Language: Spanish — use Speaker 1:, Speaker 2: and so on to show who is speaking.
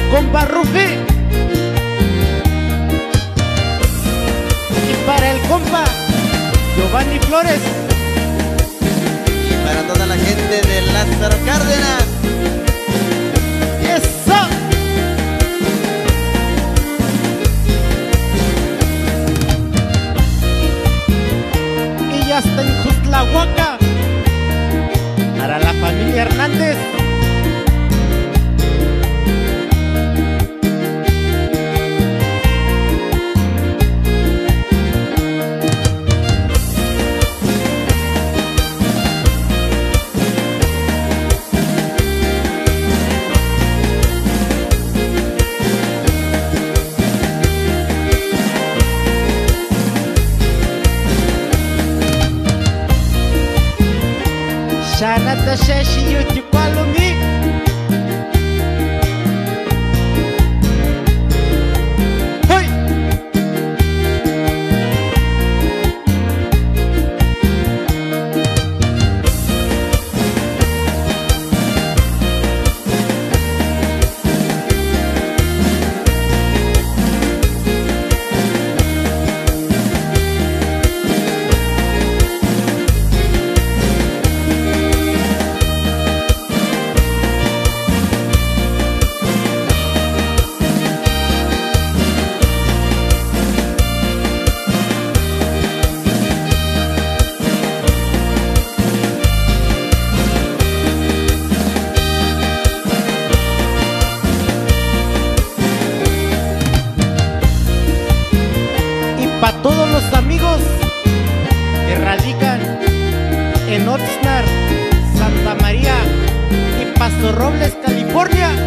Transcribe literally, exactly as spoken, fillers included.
Speaker 1: compa Rufi. Y para el compa Giovanni Flores.
Speaker 2: Y para toda la gente de Lázaro Cárdenas.
Speaker 1: ¡Eso! Y ya está en Jutlahuaca para la familia Hernández. Shanata Shashi Yuchipalumi. ¡Hey! Para todos los amigos que radican en Oxnard, Santa María y Paso Robles, California.